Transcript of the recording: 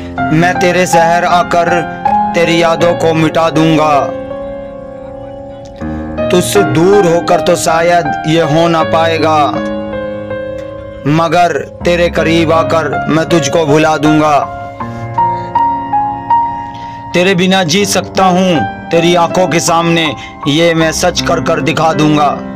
मैं तेरे शहर आकर तेरी यादों को मिटा दूंगा। तुझसे दूर होकर तो शायद ये हो ना पाएगा, मगर तेरे करीब आकर मैं तुझको भुला दूंगा। तेरे बिना जी सकता हूँ, तेरी आंखों के सामने ये मैं सच कर कर दिखा दूंगा।